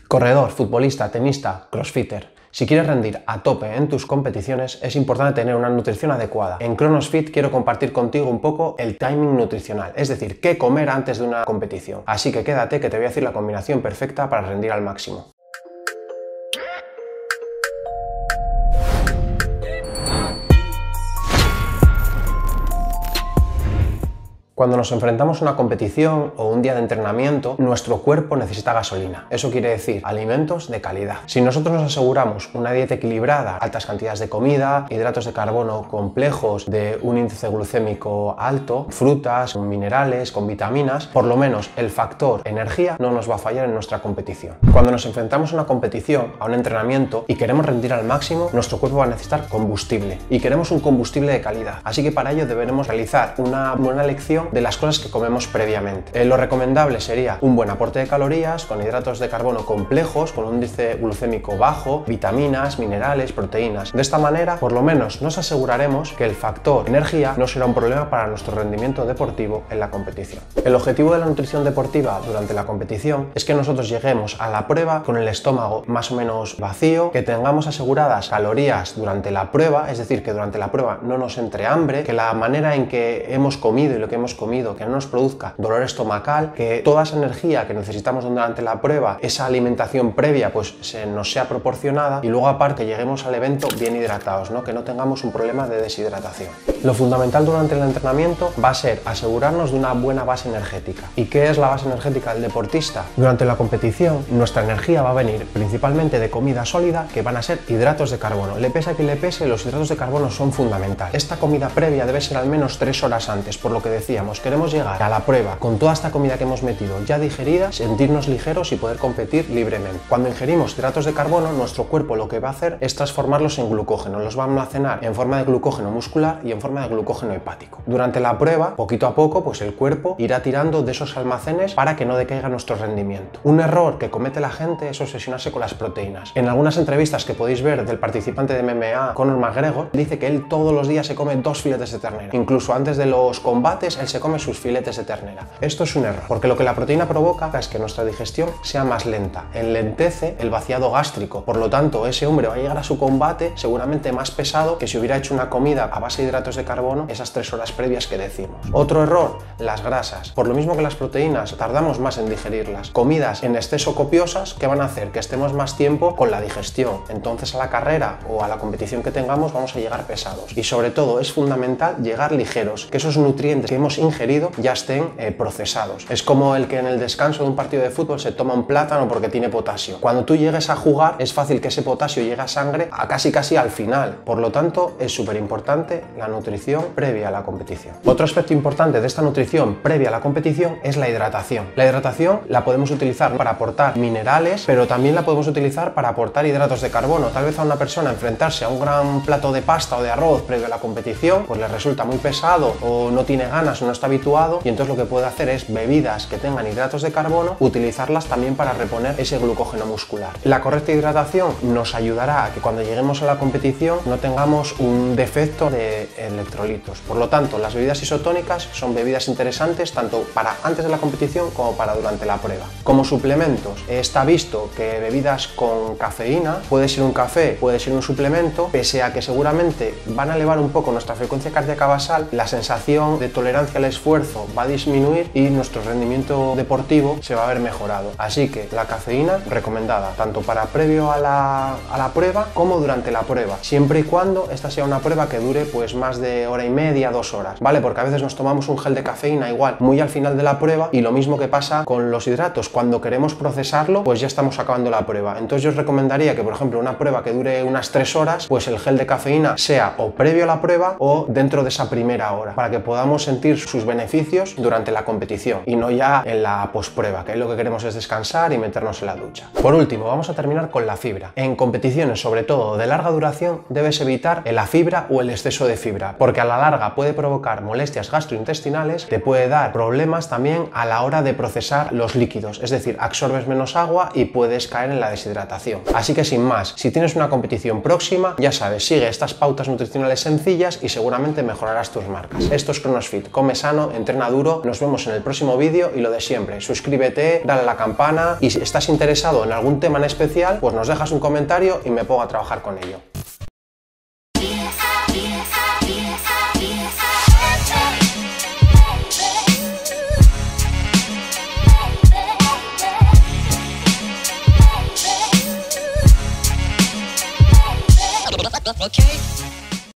Corredor, futbolista, tenista, crossfitter. Si quieres rendir a tope en tus competiciones, es importante tener una nutrición adecuada. En CronosFit quiero compartir contigo un poco el timing nutricional, es decir, qué comer antes de una competición. Así que quédate que te voy a decir la combinación perfecta para rendir al máximo. Cuando nos enfrentamos a una competición o un día de entrenamiento, nuestro cuerpo necesita gasolina. Eso quiere decir alimentos de calidad. Si nosotros nos aseguramos una dieta equilibrada, altas cantidades de comida, hidratos de carbono complejos de un índice glucémico alto, frutas, minerales, con vitaminas, por lo menos el factor energía no nos va a fallar en nuestra competición. Cuando nos enfrentamos a una competición, a un entrenamiento y queremos rendir al máximo, nuestro cuerpo va a necesitar combustible y queremos un combustible de calidad. Así que para ello deberemos realizar una buena elección de las cosas que comemos previamente. Lo recomendable sería un buen aporte de calorías con hidratos de carbono complejos, con un índice glucémico bajo, vitaminas, minerales, proteínas. De esta manera, por lo menos nos aseguraremos que el factor energía no será un problema para nuestro rendimiento deportivo en la competición. El objetivo de la nutrición deportiva durante la competición es que nosotros lleguemos a la prueba con el estómago más o menos vacío, que tengamos aseguradas calorías durante la prueba, es decir, que durante la prueba no nos entre hambre, que la manera en que hemos comido y lo que hemos comido que no nos produzca dolor estomacal, que toda esa energía que necesitamos durante la prueba, esa alimentación previa, pues nos sea proporcionada y luego aparte lleguemos al evento bien hidratados, ¿no? Que no tengamos un problema de deshidratación. Lo fundamental durante el entrenamiento va a ser asegurarnos de una buena base energética. ¿Y qué es la base energética del deportista? Durante la competición nuestra energía va a venir principalmente de comida sólida, que van a ser hidratos de carbono. Le pese a quien le pese, los hidratos de carbono son fundamentales. Esta comida previa debe ser al menos 3 horas antes, por lo que decíamos, queremos llegar a la prueba con toda esta comida que hemos metido ya digerida, sentirnos ligeros y poder competir libremente. Cuando ingerimos hidratos de carbono, nuestro cuerpo lo que va a hacer es transformarlos en glucógeno, los va a almacenar en forma de glucógeno muscular y en forma de glucógeno hepático. Durante la prueba, poquito a poco, pues el cuerpo irá tirando de esos almacenes para que no decaiga nuestro rendimiento. Un error que comete la gente es obsesionarse con las proteínas. En algunas entrevistas que podéis ver del participante de MMA, Conor McGregor, dice que él todos los días se come 2 filetes de ternera. Incluso antes de los combates, él se come sus filetes de ternera. Esto es un error, porque lo que la proteína provoca es que nuestra digestión sea más lenta, enlentece el vaciado gástrico. Por lo tanto, ese hombre va a llegar a su combate seguramente más pesado que si hubiera hecho una comida a base de hidratos de carbono esas 3 horas previas que decimos. Otro error, las grasas. Por lo mismo que las proteínas, tardamos más en digerirlas. Comidas en exceso copiosas que van a hacer que estemos más tiempo con la digestión. Entonces a la carrera o a la competición que tengamos vamos a llegar pesados. Y sobre todo es fundamental llegar ligeros, que esos nutrientes que hemos ingerido ya estén procesados. Es como el que en el descanso de un partido de fútbol se toma un plátano porque tiene potasio. Cuando tú llegues a jugar es fácil que ese potasio llegue a sangre a casi al final. Por lo tanto, es súper importante la nutrición previa a la competición. Otro aspecto importante de esta nutrición previa a la competición es la hidratación. La hidratación la podemos utilizar para aportar minerales, pero también la podemos utilizar para aportar hidratos de carbono. Tal vez a una persona enfrentarse a un gran plato de pasta o de arroz previo a la competición, pues le resulta muy pesado o no tiene ganas o no está habituado, y entonces lo que puede hacer es bebidas que tengan hidratos de carbono, utilizarlas también para reponer ese glucógeno muscular. La correcta hidratación nos ayudará a que cuando lleguemos a la competición no tengamos un defecto de electrolitos. Por lo tanto, las bebidas isotónicas son bebidas interesantes tanto para antes de la competición como para durante la prueba. Como suplementos, está visto que bebidas con cafeína, puede ser un café, puede ser un suplemento, pese a que seguramente van a elevar un poco nuestra frecuencia cardíaca basal, la sensación de tolerancia al esfuerzo va a disminuir y nuestro rendimiento deportivo se va a ver mejorado. Así que la cafeína recomendada tanto para previo a la prueba como durante la prueba, siempre y cuando esta sea una prueba que dure pues más de hora y media, 2 horas, ¿vale? Porque a veces nos tomamos un gel de cafeína igual muy al final de la prueba y lo mismo que pasa con los hidratos, cuando queremos procesarlo pues ya estamos acabando la prueba. Entonces yo os recomendaría que por ejemplo una prueba que dure unas 3 horas, pues el gel de cafeína sea o previo a la prueba o dentro de esa primera hora, para que podamos sentir sus beneficios durante la competición y no ya en la posprueba, que lo que queremos es descansar y meternos en la ducha. Por último, vamos a terminar con la fibra. En competiciones, sobre todo de larga duración, debes evitar la fibra o el exceso de fibra, porque a la larga puede provocar molestias gastrointestinales, te puede dar problemas también a la hora de procesar los líquidos, es decir, absorbes menos agua y puedes caer en la deshidratación. Así que sin más, si tienes una competición próxima, ya sabes, sigue estas pautas nutricionales sencillas y seguramente mejorarás tus marcas. Esto es CronosFit, come sano, entrena duro. Nos vemos en el próximo vídeo y lo de siempre, suscríbete, dale a la campana y si estás interesado en algún tema en especial, pues nos dejas un comentario y me pongo a trabajar con ello. Okay.